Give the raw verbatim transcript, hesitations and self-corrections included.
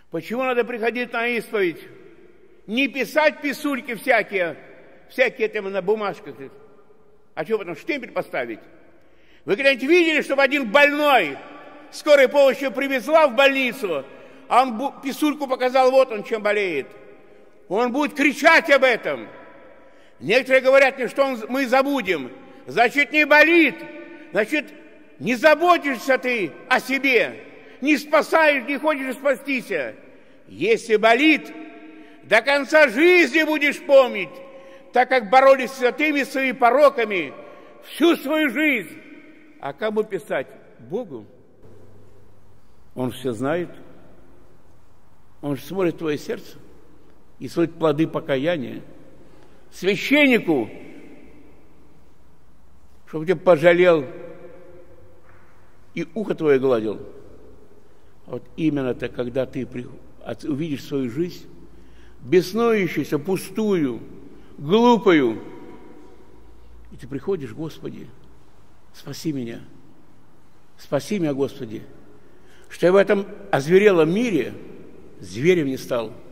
Почему надо приходить на исповедь? Не писать писульки всякие, всякие там на бумажках. А что потом, штемпель поставить? Вы когда-нибудь видели, чтобы один больной скорая помощь его привезла в больницу, а он писульку показал, вот он чем болеет. Он будет кричать об этом. Некоторые говорят мне, что он, мы забудем. Значит, не болит. Значит, не заботишься ты о себе. Не спасаешь, не хочешь спастись. Если болит, до конца жизни будешь помнить, так как боролись с святыми своими пороками всю свою жизнь. А кому писать? Богу. Он все знает. Он же смотрит в твое сердце и смотрит плоды покаяния. Священнику, чтобы тебя пожалел и ухо твое гладил. Вот именно-то, когда ты увидишь свою жизнь, беснующуюся, пустую, глупую, и ты приходишь: Господи, спаси меня, спаси меня, Господи, что я в этом озверелом мире зверем не стал.